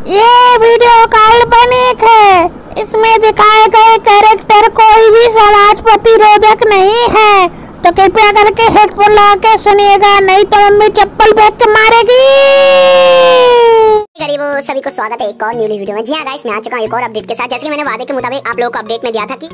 ये वीडियो काल्पनिक है। इसमें दिखाए गए कैरेक्टर कोई भी समाज प्रतिरोधक नहीं है, तो कृपया करके हेडफोन लगा के सुनिएगा, नहीं तो मम्मी चप्पल फेंक के मारेगी। गरीबों सभी को स्वागत है एक और न्यूली वीडियो में। जी हाँ गाइस, मैं आ चुका हूँ एक और अपडेट के साथ। जैसे कि मैंने वादे के मुताबिक आप लोगों को अपडेट में दिया था कि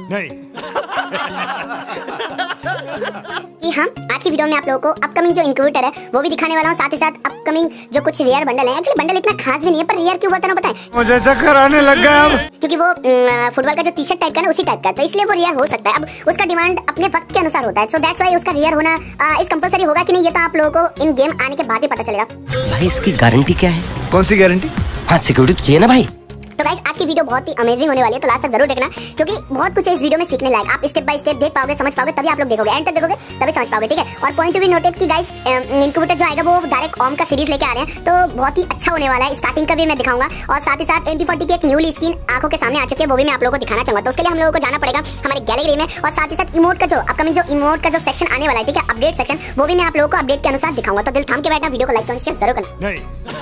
हम आज की वीडियो में आप लोगों को अपकमिंग जो इंक्यूबेटर है वो भी दिखाने वाला हूँ, साथ ही साथ अपकमिंग जो कुछ रेयर बंडल है। एक्चुअली बंडल इतना खास भी नहीं है, पर रेयर क्यों बोलता हूँ पता है? मुझे चक्कर आने लग गया अब, क्योंकि वो फुटबॉल का जो टी शर्ट टाइप का है उसी टाइप का, तो इसलिए वो रेयर हो सकता है। अब उसका डिमांड अपने वक्त के अनुसार होता है, सो दैट्स व्हाई उसका रेयर होना इस कंपलसरी होगा कि नहीं, ये तो आप लोगों को इन गेम आने के बाद ही पता चलेगा। भाई इसकी गारंटी क्या है? कौन सी गारंटी? हाँ सिक्योरिटी तो चाहिए ना भाई। तो गाइस आज की वीडियो बहुत ही अमेजिंग होने वाली है, तो लास्ट तक जरूर देखना, क्योंकि बहुत कुछ है इस वीडियो में सीखने लायक। आप स्टेप बाय स्टेप देख पाओगे, समझ पाओगे, तभी आप लोग देखोगे, एंड तक देखोगे तभी समझ पाओगे, ठीक है। और पॉइंट टू बी नोटेड कि गाइस इंक्यूबेटर जो आएगा वो डायरेक्ट ओम का सीरीज लेके आ रहे हैं, तो बहुत ही अच्छा होने वाला है। स्टार्टिंग का भी मैं दिखाऊंगा, और साथ ही साथ MP40 की एक न्यूली स्किन आंखों के सामने आ चुकी है, वो भी मैं आप लोगों को दिखाना चाहूंगा। तो उसके लिए हम लोगों को जाना पड़ेगा हमारे गैलरी में, और साथ ही साथ इमोट का जो अपकमिंग जो इमोट का जो सेक्शन आने वाला है, ठीक है, अपडेट सेक्शन, वो भी मैं आप लोगों को अपडेट के अनुसार दिखाऊंगा। तो दिल थाम के बैठना, वीडियो को लाइक और शेयर जरूर करना।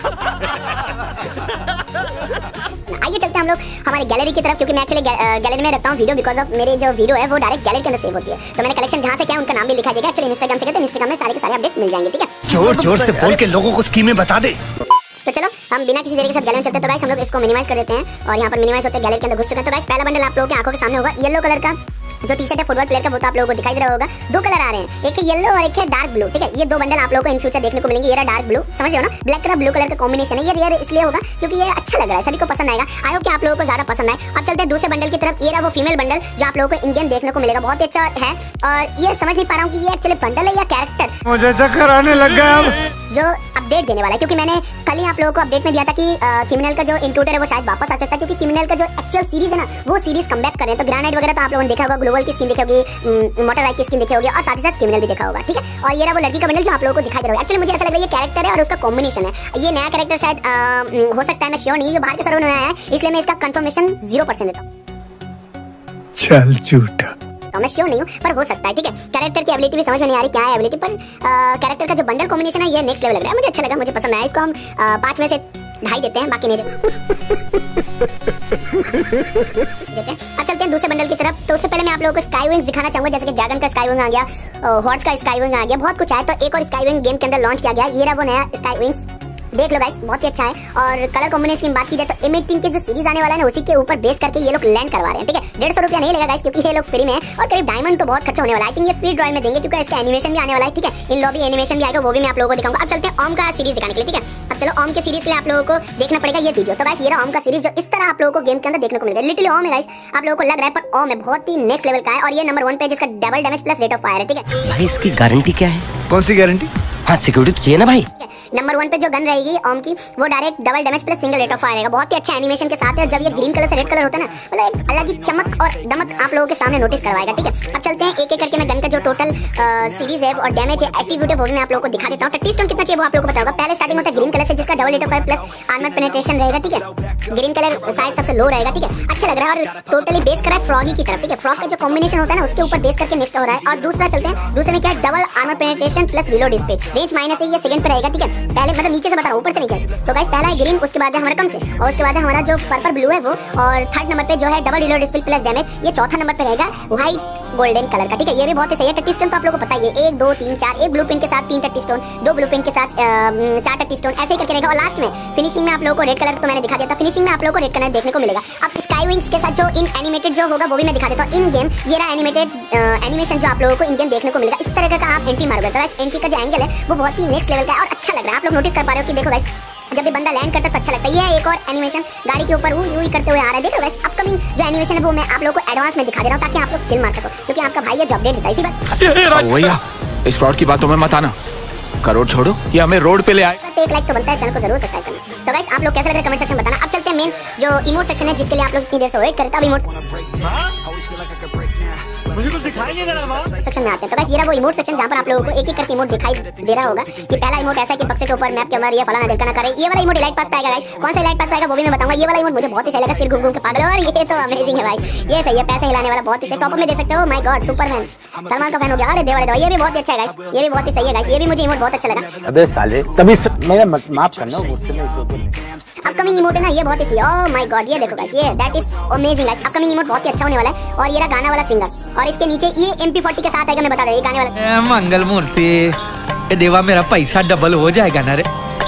आइए चलते हैं हम लोग हमारे गैलरी की तरफ, क्योंकि मैं एक्चुअली गैलरी में रखता हूं वीडियो, बिकॉज़ ऑफ मेरे जो वीडियो है वो डायरेक्ट गैलरी के अंदर सेव होती है। तो मैंने कलेक्शन जहां से किया उनका नाम भी लिखा जाएगा। एक्चुअली इंस्टाग्राम से कहते हैं, इंस्टाग्राम में सारे के सारे अपडेट मिल जाएंगे, ठीक है। जोर जोर से बोल के लोगों को स्कीमें बता दे। तो चलो हम बिना किसी देरी के साथ गैलरी में चलते हैं। तो गाइस हम लोग इसको मिनिमाइज कर देते हैं, और यहाँ पर मिनिमाइज होते गैलरी के अंदर घुस चुके हैं। तो गाइस पहला बंडल आप लोगों की आंखों के सामने होगा, येलो कलर का जो टी शर्ट है फुटबॉल प्लेयर का, वो तो आप लोगों को दिखाई दे रहा होगा। दो कलर आ रहे हैं, एक है येलो और एक है डार्क ब्लू, ठीक है। ये दो बंडल आप लोगों को इन फ्यूचर देखने को मिलेंगे। ये रहा डार्क ब्लू, समझ रहे हो ना, ब्लैक कलर ब्लू कलर का कॉम्बिनेशन है। ये रेयर इसलिए होगा क्योंकि ये अच्छा लग रहा है, सभी को पसंद आएगा। आई होप कि आप लोगों को ज्यादा पसंद आए। अब चलते हैं दूसरे बंडल की तरफ। ये रहा वो फीमेल बंडल जो आप लोगों को इन गेम देखने को मिलेगा, बहुत ही अच्छा है। और ये समझ नहीं पा रहा हूँ कि ये एक्चुअली बंडल है या कैरेक्टर, मुझे चक्कर आने लग गया अब, जो अपडेट देने वाला है। क्योंकि मैंने कल ही आप लोगों को अपडेट में दिया था कि क्रिमिनल का जो इंक्यूबेटर है वो शायद वापस आ सकता है, क्योंकि क्रिमिनल का जो एक्चुअल सीरीज है ना वो सीरीज कमबैक कर रहे हैं। तो ग्रेनाइट वगैरह तो आप लोगों ने देखा होगा, ग्लोबल की स्किन देखी होगी, मोटर बाइक की स्किन देखी होगी, और साथ ही साथ क्रिमिनल भी देखा होगा, ठीक है। और ये रहा वो लड़की का बंडल जो आप लोगों को दिखाई दे रहा है। एक्चुअली मुझे ऐसा लग रहा है ये कैरेक्टर है और उसका कॉम्बिनेशन है। ये नया कैरेक्टर शायद हो सकता है, मैं श्योर नहीं, ये बाहर के सर्वर में आया है, इसलिए मैं इसका कंफर्मेशन 0% देता हूँ। चल झूठा, तो मैं श्योर नहीं हूँ, पर हो सकता है, ठीक है। कैरेक्टर की एबिलिटी भी समझ में नहीं आ रही क्या है एबिलिटी, पर कैरेक्टर का जो बंडल कॉम्बिनेशन है ये नेक्स्ट लेवल लग रहा है। मुझे अच्छा लगा, मुझे पसंद आया। इसको हम 5 में से 2.5 देते हैं, बाकी नहीं देते। अब चलते हैं दूसरे बंडल की तरफ। तो उससे पहले मैं आप लोगों को स्काई विंग्स दिखाना चाहूंगा, जैसे कि ड्रैगन का स्काई विंग आ गया, हॉर्स का स्काई विंग आ गया, बहुत कुछ आया। तो एक और स्काई विंग गेम के अंदर लॉन्च किया गया, ये रहा वो नया स्काई विंग्स, देख लो गाइस, बहुत ही अच्छा है। और कलर कॉम्बिनेशन की बात की जाए तो M18 के जो सीरीज आने वाला है ना, उसी के ऊपर बेस करके ये लोग लैंड करवा रहे हैं, ठीक है। 150 रुपया नहीं लेगा गाइस, क्योंकि ये लोग फ्री में है, और करीब डायमंड तो बहुत खर्चा होने वाला है। आई थिंक ये फ्री ड्रॉइंग में देंगे, क्योंकि इसका एनिमेशन भी आने वाला है, ठीक है। इन लॉबी एनिमेशन भी आएगा, वो भी मैं आप लोगों को दिखाऊंगा। अब चलते हैं ओम का सीरीज दिखाने के लिए, ठीक है। अब चलो ओम के सीरीज के लिए आप लोगों को देखना पड़ेगा ये वीडियो। तो गाइस ये रहा ओम का सीरीज, जो इस तरह आप लोगों को गेम के अंदर देखने को मिलेगा। लिटरली ओम है गाइस, आप लोगों को लग रहा है, पर ओम है, बहुत ही नेक्स्ट लेवल का है। और ये नंबर 1 पे जिसका double damage plus rate of fire है, ठीक है। भाई इसकी गारंटी क्या है? कौन सी गारंटी? हाँ सिक्योरिटी तो चाहिए ना भाई। नंबर 1 पे जो गन रहेगी ओम की, वो direct double damage plus single rate of fire रहेगा, बहुत ही अच्छा एनिमेशन के साथ है। जब ये ग्रीन कलर से रेड कलर होता है ना, मतलब एक अलग ही चमक और दमक आप लोगों के सामने नोटिस करवाएगा, ठीक है। अब चलते हैं एक एक करके मैं गन का जो टोटल सीरीज है और डैमेज है, एक्टिविटी है, वो भी मैं आप लोगों को दिखा देता हूं। टट्टी स्टोन कितना चाहिए वो आप लोगों को बताऊंगा। पहले स्टार्टिंग होता है ग्रीन कलर से, जिसका double rate of fire plus armour penetration रहेगा, ठीक है। ग्रीन कलर शायद सबसे लो रहेगा, ठीक है। अच्छा लग रहा है, और टोटली बेस करा है फ्रॉगी की तरफ, ठीक है। फ्रॉग का जो कॉम्बिनेशन होता है ना, उसके ऊपर बेस करके नेक्स्ट हो रहा है। और दूसरा चलते हैं, दूसरे में क्या है, double armour penetration plus reload speed, range minus है, ये सेकंड पे रहेगा, ठीक है। पहले मतलब नीचे से बता रहा हूं, ऊपर से नहीं क्या। तो गाइस पहला है ग्रीन, उसके बाद है हमारा कम से, और उसके बाद है हमारा जो पर्पल ब्लू है वो, और थर्ड नंबर पे जो है double reload speed plus damage. ये चौथा नंबर पे रहेगा व्हाइट गोल्डन कलर का, ठीक है। ये भी बहुत ही सही है। टट्टी स्टोन तो आप लोगों को पता ही है, 1 2 3 4, एक ब्लूप्रिंट के साथ 3 टट्टी स्टोन, 2 ब्लूप्रिंट के साथ 4 टट्टी स्टोन, ऐसे ही करके रहेगा। और लास्ट में फिनिशिंग में आप लोगों को रेड कलर तो मैंने दिखा दिया था, फिनिशिंग में आप लोगों को रेड कलर देखने को मिलेगा। अब स्काई विंग्स के साथ जो इन एनिमेटेड जो होगा वो भी मैं दिखा देता हूं। इन गेम ये रहा एनिमेटेड एनिमेशन जो आप लोगों को इन गेम देखने को मिलेगा। इस तरह का आप एंटी मारोगे, तो एंटी का जो एंगल है वो बहुत ही नेक्स्ट लेवल का है और अच्छा लग रहा है। आप लोग नोटिस कर पा रहे हो कि देखो गाइस, जब भी बंदा लैंड करता है तो अच्छा लगता है। ये है एक और एनिमेशन गाड़ी के ऊपर यूं करते हुए आ रहा है, देखो गाइस। अपकमिंग जो एनिमेशन है वो मैं आप लोगों को एडवांस में दिखा दे रहा हूं, ताकि आप लोग चिल मार सको, क्योंकि आपका भाई है जो अपडेट देता है, इसी बात। भैया इस फ्रॉड की बातों में मत आना, करोड़ छोड़ो, ये हमें रोड पे ले आए। एक लाइक तो बनता है, चैनल को जरूर सब्सक्राइब करना। तो गाइस आप लोग कैसा लग रहा है कमेंट सेक्शन में बताना। अब चलते हैं मेन जो इमोट सेक्शन है, जिसके लिए आप लोग इतनी देर से वेट कर रहे थे। अब इमोट मुझे कुछ दिखाई नहीं दे रहा है। सेक्शन में आते हैं। तो गाइस ये रहा वो इमोट सेक्शन, जहां पर आप लोगों को एक एक करके इमोट दिखाई दे रहा होगा कि पहला इमोट ऐसा है कि बक्से के ऊपर मैप के अंदर ये फलाना दिलका ना करे। ये वाला इमोट लाइट पास पाएगा गाइस। कौन सा लाइट पास पाएगा वो भी मैं बताऊंगा। ये वाला इमोट मुझे बहुत ही सही लगा, सिर घूम घूम के पागल, और ये तो अमेजिंग है भाई, ये सही है, पैसे हिलाने वाला बहुत ही सही। टॉप अप में दे सकते हो, माय गॉड सुपरमैन, सलमान का फैन हो गया। अरे देवा ये भी बहुत अच्छा है गाइस, ये भी बहुत ही सही है गाइस, ये भी मुझे इमोट बहुत अच्छा लगा। अबे साले तभी मेरा माफ करना, गुस्से में अपकमिंग इमोट है ना, ये बहुत ही ओह माय गॉड, ये देखो गाइस, ये that is amazing guys. Upcoming emote बहुत ही अच्छा होने वाला है। और ये रहा गाना वाला सिंगर, और इसके नीचे ये MP40 के साथ आएगा, मैं बता रहा हूं, ये गाने वाला मंगल मूर्ति, ये देवा मेरा पैसा डबल हो जाएगा ना रे।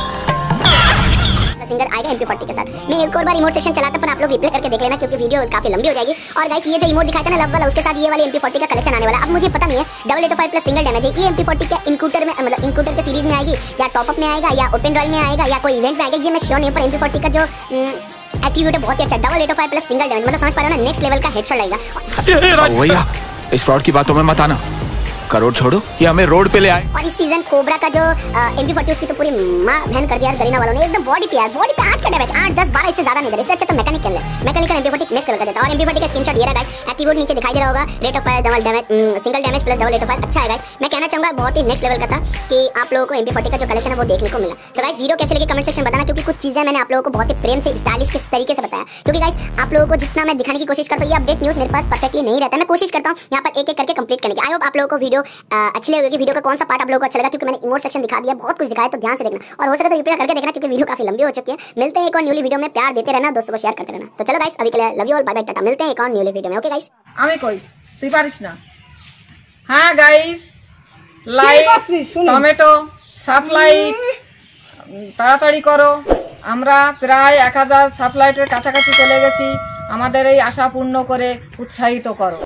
सिंगर आएगा MP40 के साथ। मैं एक और बार इमोट सेक्शन चलाता, पर आप लोग रिप्ले करके देख लेना क्योंकि वीडियो काफी लंबी हो जाएगी। और गाइस ये जो इमोट दिखाया था ना लव वाला, उसके साथ ये वाले MP40 का कलेक्शन आने वाला है। अब मुझे पता नहीं है 885 प्लस सिंगल डैमेज है, ये MP40 क्या इनकूटर में, मतलब इनकूटर के सीरीज में आएगी या टॉपअप में आएगा या ओपन रॉयल में आएगा या कोई इवेंट में आएगा, ये मैं श्योर नहीं, पर MP40 का जो एट्रीब्यूट है बहुत ही अच्छा, 885 प्लस सिंगल डैमेज, मतलब समझ पा रहे हो ना, नेक्स्ट लेवल का हेडशॉट लगेगा। भैया इस फ्रॉड की बातों में मत आना, करोड़ छोड़ो कि हमें रोड पे ले आए। और इस सीजन कोबरा का जो MP40 उसकी तो पूरी मां बहन कर दिया यार गरीना वालों ने, एकदम बॉडी पे 8 का डैमेज, 8 10 12 इससे ज्यादा नहीं दे रहे। इससे अच्छा तो मैकेनिकल है, मैकेनिकल MP40 नेक्स्ट लेवल कर देता है। और MP40 का स्क्रीनशॉट ये रहा गाइस, एट्रीब्यूट नीचे दिखाई दे रहा होगा, rate of fire double damage, single damage plus 885, अच्छा है गाइस। मैं कहना चाहूंगा बहुत ही नेक्स्ट लेवल का था कि आप लोगों को MP40 का जो कलेक्शन है वो देखने को मिला। तो गाइस वीडियो कैसे लगी कमेंट सेक्शन बताना, क्योंकि कुछ चीजें मैंने आप लोगों को बहुत ही प्रेम से स्टाइलिश के तरीके से बताया, क्योंकि गाइस आप लोगों को जितना मैं दिखाने की कोशिश करता हूं, ये अपडेट न्यूज़ मेरे पास परफेक्टली नहीं रहता है। मैं कोशिश करता हूं यहां पर एक एक करके कंप्लीट करने की। आई होप आप लोगों को वीडियो अच्छी लगेगी। वीडियो का कौन सा पार्ट आप लोगों को अच्छा लगा, क्योंकि मैंने इमोट सेक्शन दिखा दिया, बहुत कुछ दिखाया, तो ध्यान से देखना और हो सके तो रिप्ले करके देखना, क्योंकि वीडियो काफी लंबी हो चुकी है। मिलते हैं एक और न्यूली वीडियो में, प्यार देते रहना, दोस्तों को शेयर करते रहना। तो चलो गाइस अभी के लिए love you all, bye bye, tata, मिलते हैं एक और न्यूली वीडियो में। ओके गाइस, আমি কই তুই পারিস না। হ্যাঁ গাইস, লাইক টমেটো সাপ্লাইট তাড়াতাড়ি করো, আমরা প্রায় 1000 সাপ্লাইটের কাছাকাছি চলে গেছি, আমাদের এই আশা পূর্ণ করে উৎসাহিত করো।